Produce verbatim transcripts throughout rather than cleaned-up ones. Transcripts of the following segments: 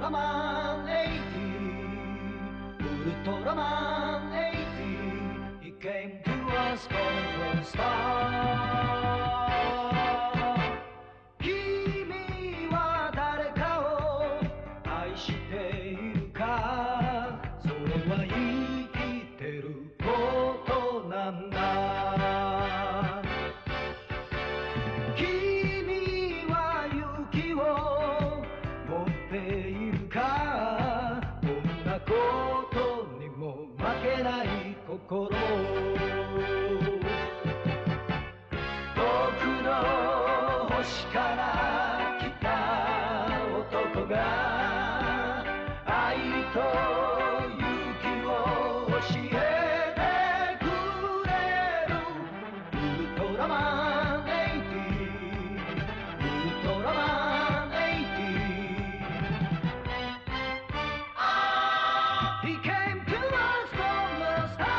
ラマンエイティウルトラマンエイティ He came to us from the start 君は誰かを愛しているかそれは生きてることなんだ君は勇気を持っているかどんなことにも負けない心僕の星から来た男が愛と勇気を教えてくれるウルトラマンエイティウルトラマンエイティ He came to us from the start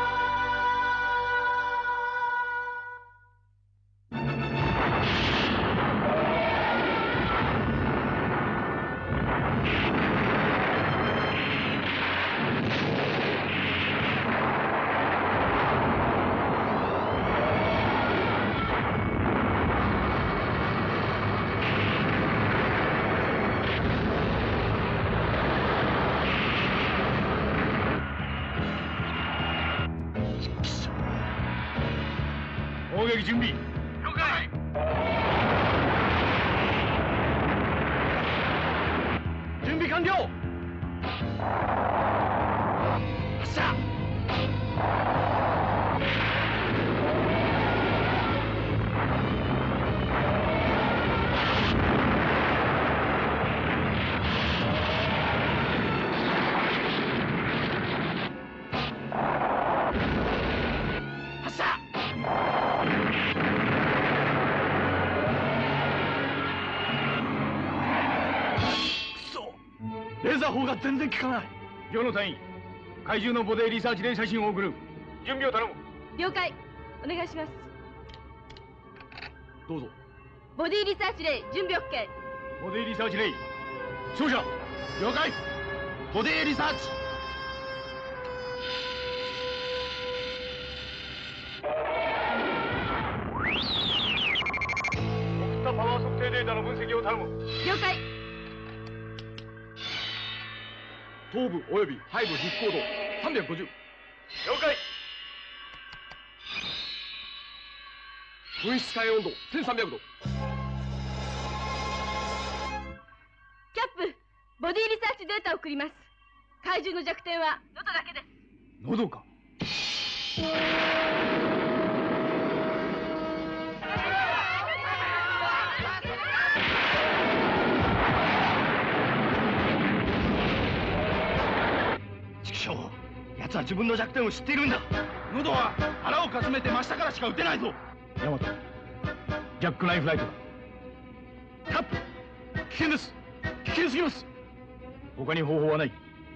攻撃準備。 了解。 準備完了。 発射。発射。 レーザー砲が全然効かない。両の隊員、怪獣のボディリサーチで写真を送る。準備を頼む。 了解。お願いします。 どうぞ。 ボディリサーチレイ準備 OK。 ボディリサーチレイ勝者。了解。ボディリサーチ。送ったパワー測定データの分析を頼む。 了解。 頭部および背部必行度さんびゃくごじゅう。了解。分子体温度せんさんびゃくど。 キャップ、ボディリサーチデータを送ります。怪獣の弱点は喉だけです。 喉か。奴は自分の弱点を知っているんだ。喉は腹をかすめて真下からしか撃てないぞ。ヤマト、ジャックナイフライトだ。キャップ、危険です。危険すぎます。他に方法はない。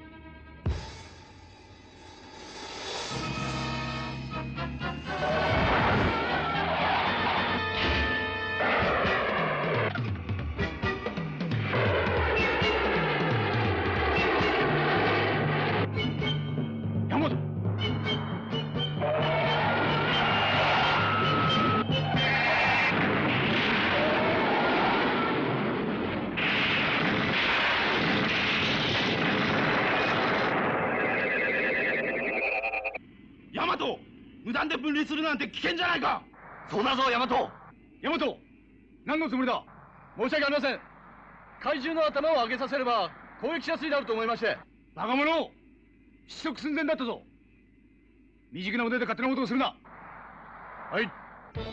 無断で分離するなんて危険じゃないか。そうだぞ、ヤマト。ヤマト、何のつもりだ。申し訳ありません。怪獣の頭を上げさせれば攻撃しやすいだろうと思いまして。バカ者、失速寸前だったぞ。未熟な腕で勝手なことをするな。はい。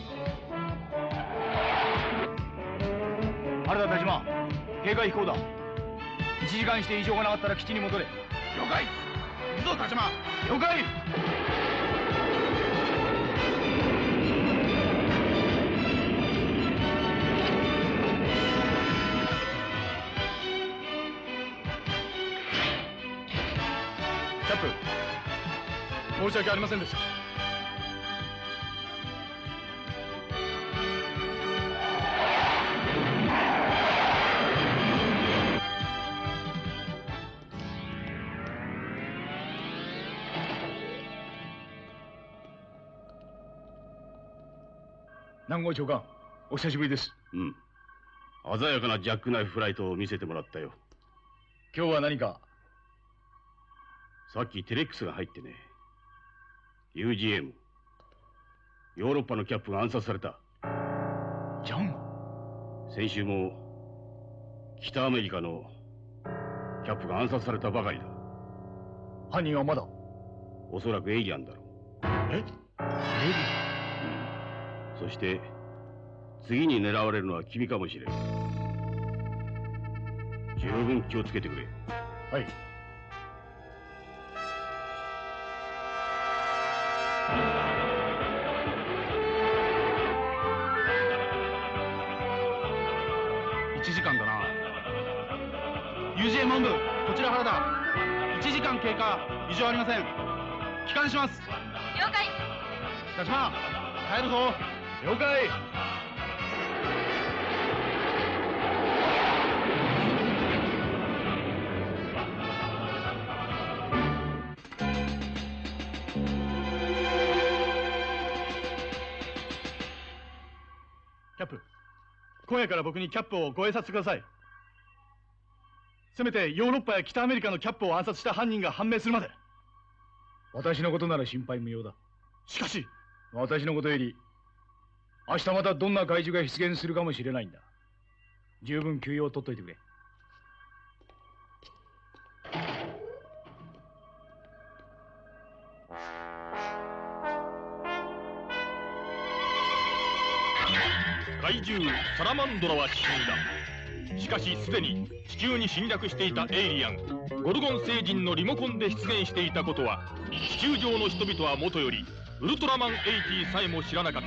原田田島、警戒飛行だ。いちじかんして異常がなかったら基地に戻れ。了解。行くぞ、田島。了解。キャップ、申し訳ありませんでした。 南郷長官、お久しぶりです。 うん。鮮やかなジャックナイフフライトを見せてもらったよ。 今日は何か？ さっきテレックスが入ってね。ユージーエム。ヨーロッパのキャップが暗殺された。 ジョン？ 先週も北アメリカのキャップが暗殺されたばかりだ。 犯人はまだ？ おそらくエイリアンだろう。 え？エイリアン？うん。そして次に狙われるのは君かもしれん。十分気をつけてくれ。 はい。 いちじかんだな。ユージーエム 本部、こちら原田。いちじかん経過、異常ありません。帰還します。 了解。 北島、帰るぞ。 了解。 キャップ、今夜から僕にキャップをご併殺してください。せめてヨーロッパや北アメリカのキャップを暗殺した犯人が判明するまで。 私のことなら心配無用だ。 しかし私のことより明日またどんな怪獣が出現するかもしれないんだ。十分休養を取っといてくれ。 怪獣サラマンドラは死んだ。しかしすでに地球に侵略していたエイリアンゴルゴン星人のリモコンで出現していたことは地球上の人々はもとよりウルトラマンはちじゅうさえも知らなかった。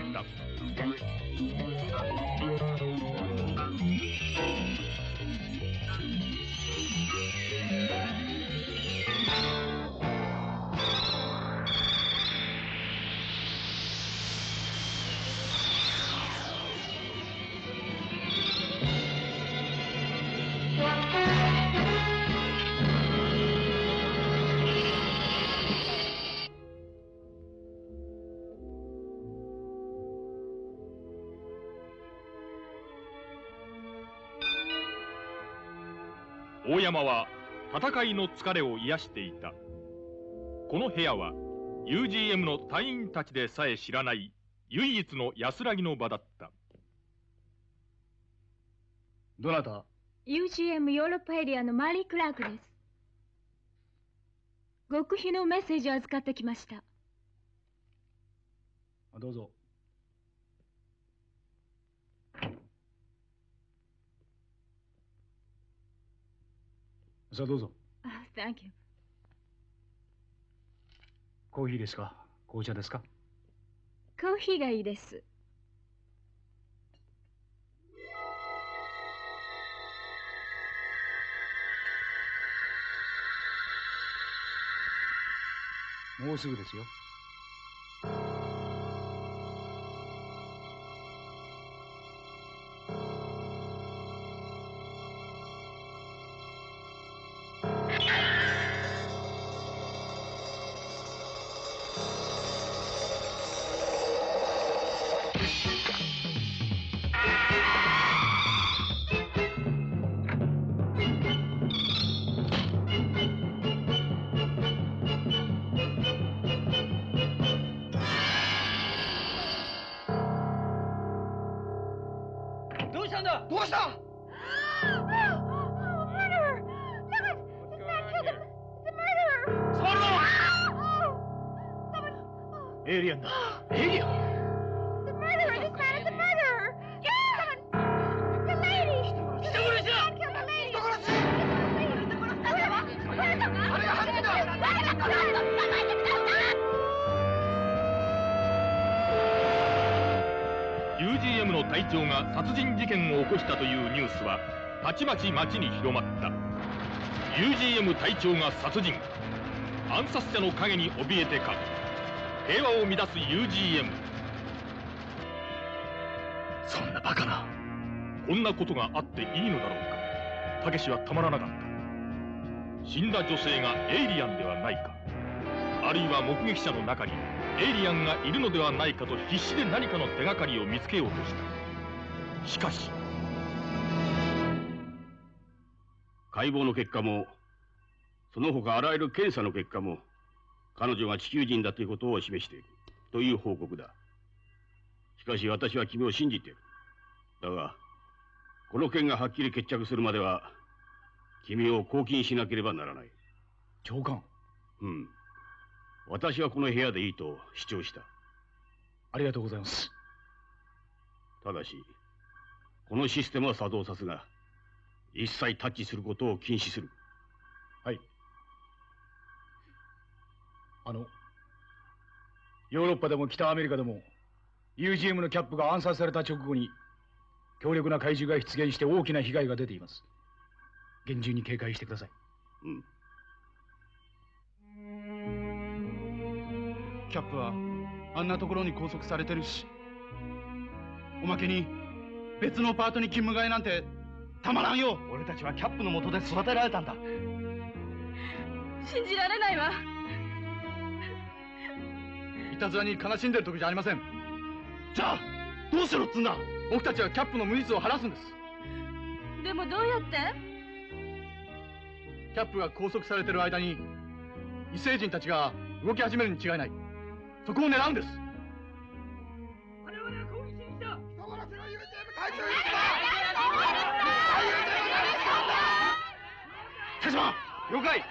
大山は戦いの疲れを癒していた。この部屋は ユージーエム の隊員たちでさえ知らない唯一の安らぎの場だった。 どなた？ ユージーエム ヨーロッパエリアのマリー・クラークです。極秘のメッセージを預かってきました。 どうぞ。さあどうぞ。 あ、Thank you。 コーヒーですか？紅茶ですか？ コーヒーがいいです。 もうすぐですよ。 どうしたんだ？どうした？ エイリアンだ。エイリアン。 ユージーエム の隊長が殺人事件を起こしたというニュースはたちまち町に広まった。 ユージーエム 隊長が殺人、暗殺者の陰に怯えてか平和を乱す ユージーエム。 そんなバカな。 こんなことがあっていいのだろうか。たけしはたまらなかった。死んだ女性がエイリアンではないか、あるいは目撃者の中にエイリアンがいるのではないかと必死で何かの手がかりを見つけようとした。しかし解剖の結果もその他あらゆる検査の結果も彼女が地球人だということを示しているという報告だ。しかし私は君を信じている。だがこの件がはっきり決着するまでは君を拘禁しなければならない。 長官。 うん。私はこの部屋でいいと主張した。 ありがとうございます。 ただしこのシステムは作動さすが一切タッチすることを禁止する。 はい。あのヨーロッパでも北アメリカでも ユージーエム のキャップが暗殺された直後に強力な怪獣が出現して大きな被害が出ています。厳重に警戒してください。 うん。 キャップはあんなところに拘束されてるし、おまけに別のパートに勤務替えなんてたまらんよ。俺たちはキャップの下で育てられたんだ。 信じられないわ。 いたずらに悲しんでる時じゃありません。じゃあどうしろっつんだ。僕たちはキャップの無実を晴らすんです。 でもどうやって？ キャップが拘束されてる間に異星人たちが動き始めるに違いない。そこを狙うんです。我々は攻撃しに来た。人殺しの ユージーエム 隊長ですか。手島、了解。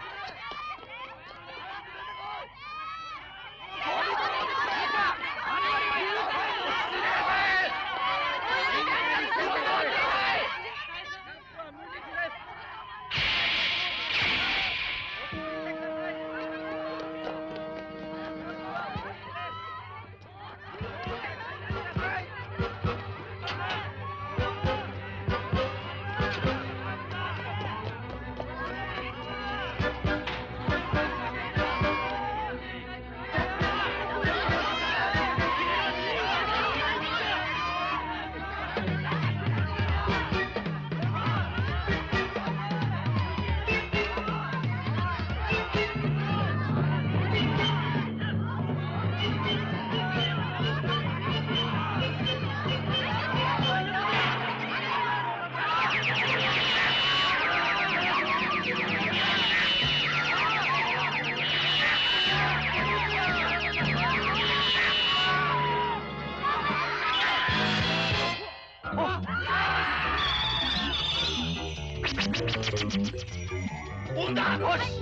飛んだ。よし。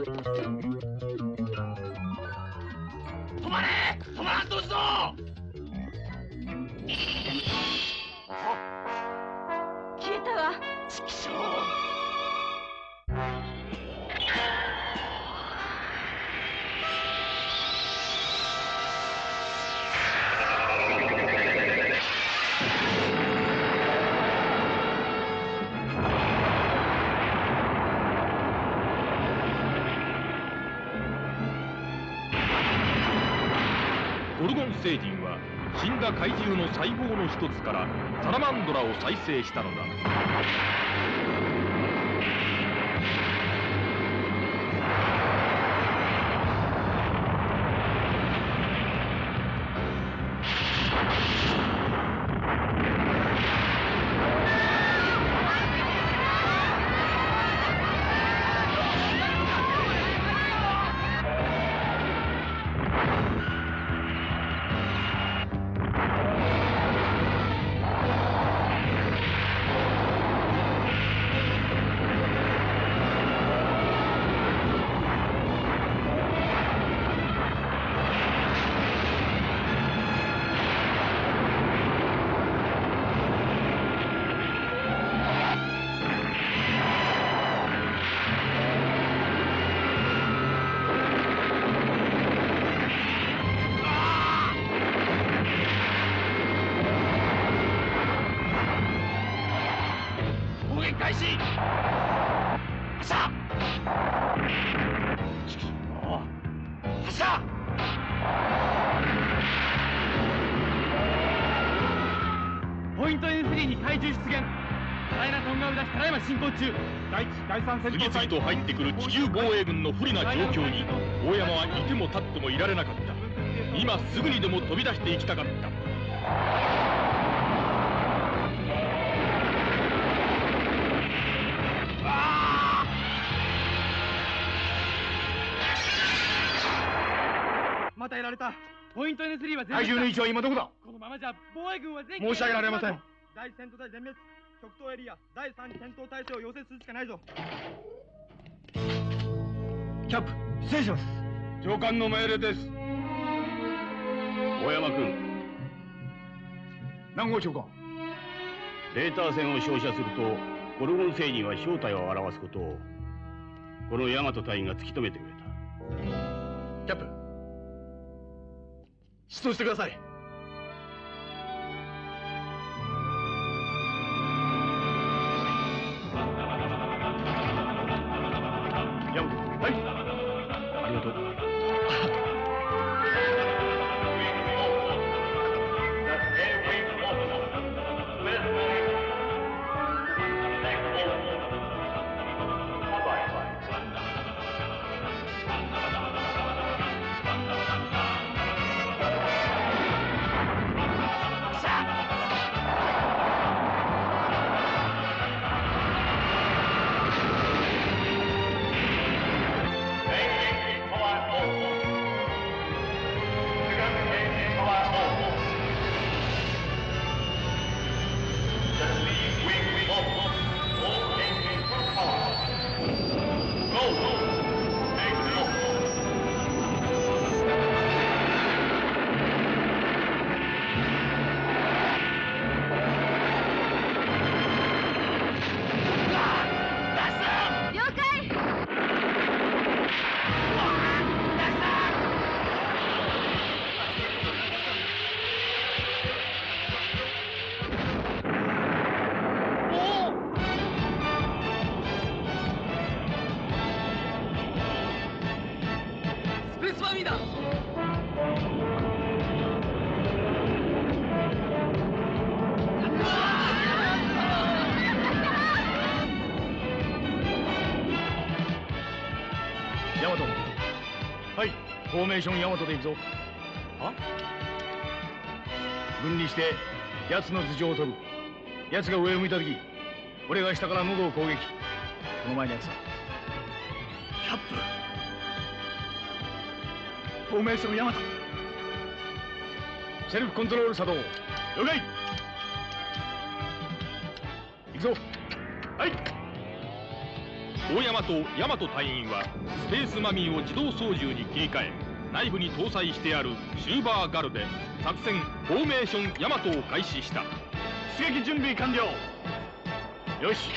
止まれ。止まらんとすぞ。 消えたわ。 ちくしょう。 ゴルゴン星人は死んだ怪獣の細胞の一つからサラマンドラを再生したのだ。 開始。発射。発射。 ポイント エヌスリー に怪獣出現。ダイナソンが生み出したら今進行中。第一第三戦次々と入ってくる地球防衛軍の不利な状況に大山はいても立ってもいられなかった。 今すぐにでも飛び出していきたかった。 またやられた。ポイント エヌスリー は全怪獣の位置は今どこだ？ このままじゃ防衛軍は全申し上げられません。 第一戦闘隊全滅。極東エリア第三戦闘態勢を要請するしかないぞ。 キャップ、失礼します。 上官の命令です。 大山君、 何号長官。 レーター線を照射するとゴルゴン星人は正体を表すことをこの大和隊員が突き止めてくれた。 キャップ、出動してください。 ヤマト、はい。ありがとう。ヤマト。はい、フォーメーションヤマトで行くぞ。は？分離して奴の頭上を飛ぶ。奴が上を向いた時、俺が下から喉を攻撃。この前のやつだ。 キャップ、フォーメーションヤマト。 セルフコントロール作動。了解。行くぞ。はい。 大山と大和隊員はスペースマミーを自動操縦に切り替え、内部に搭載してあるシューバーガルで作戦フォーメーションヤマトを開始した。 出撃準備完了。 よし。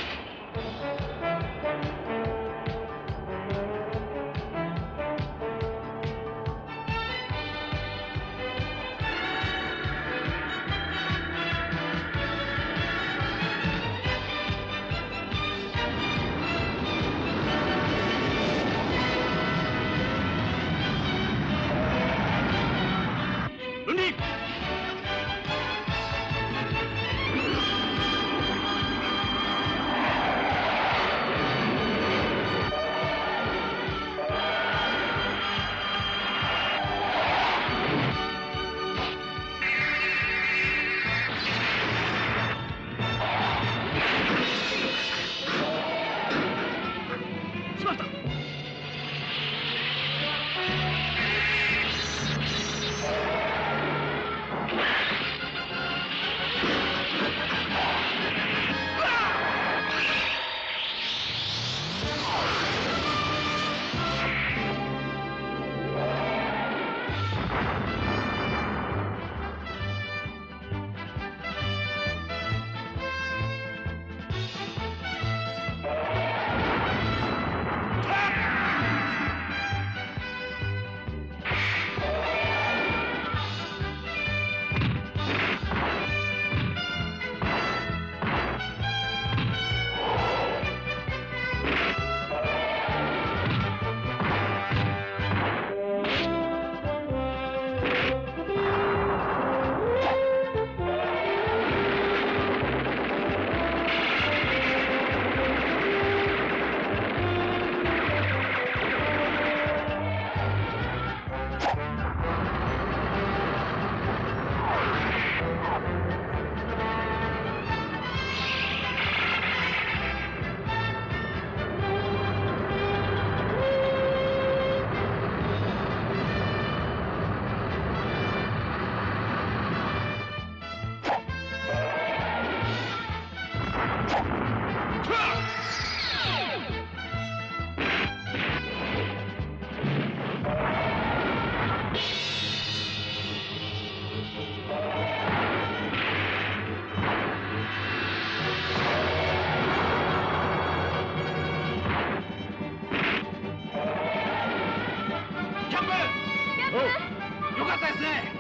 よかったですね。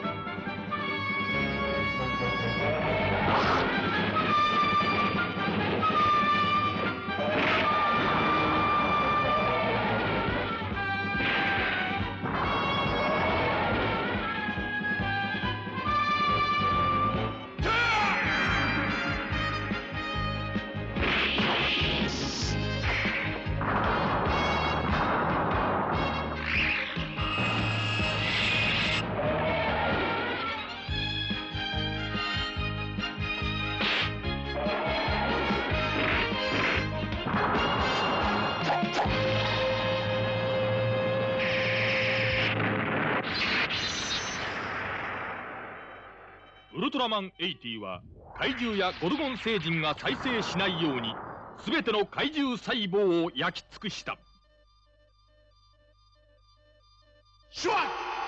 ウルトラマンはちじゅうは怪獣やゴルゴン星人が再生しないように全ての怪獣細胞を焼き尽くした。 シュワッ！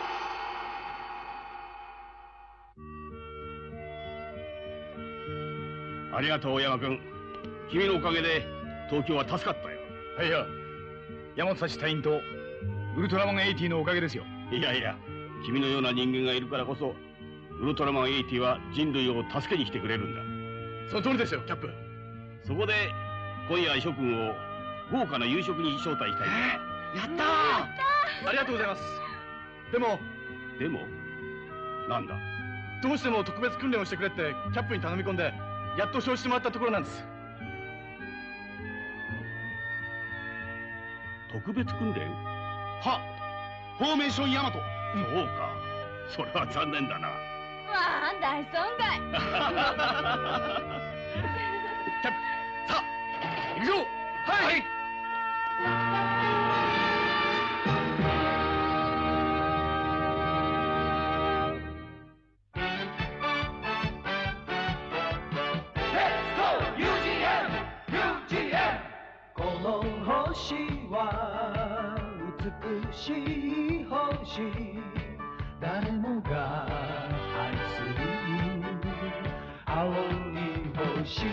ありがとう、大山君。君のおかげで東京は助かったよ。 はいや、大和幸隊員とウルトラマンはちじゅうのおかげですよ。 いやいや、君のような人間がいるからこそウルトラマンはちじゅうは人類を助けに来てくれるんだ。 その通りですよ、キャップ。 そこで今夜諸君を豪華な夕食に招待したいんだ。 やったー！ありがとうございます。でもでもなんだ？ どうしても特別訓練をしてくれってキャップに頼み込んでやっと承知してもらったところなんです。 特別訓練？ はフォーメーションヤマト。 そうか、それは残念だな。 わあ、大損害。 キャップ、さあ行くぞ。はい、はい星は美しい星、誰もが愛する青い星。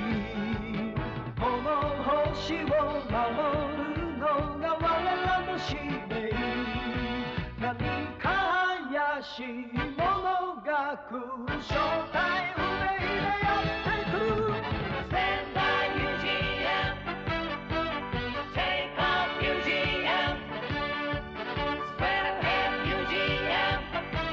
この星を守るのが我らの使命。何か怪しいものが来る、正体不明でやってくる。Stand by Museum, take off Museum, spread ahead Museum.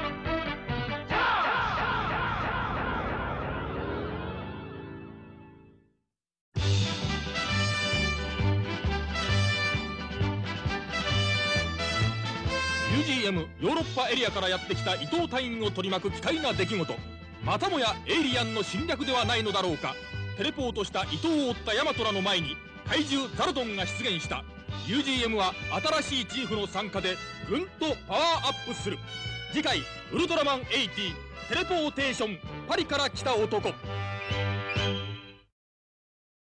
ユージーエム ヨーロッパエリアからやってきた伊藤隊員を取り巻く奇怪な出来事。またもやエイリアンの侵略ではないのだろうか。テレポートした伊藤を追ったヤマトらの前に怪獣ザルドンが出現した。 ユージーエム は新しいチーフの参加でぐんとパワーアップする。次回ウルトラマンはちじゅうテレポーテーション、パリから来た男。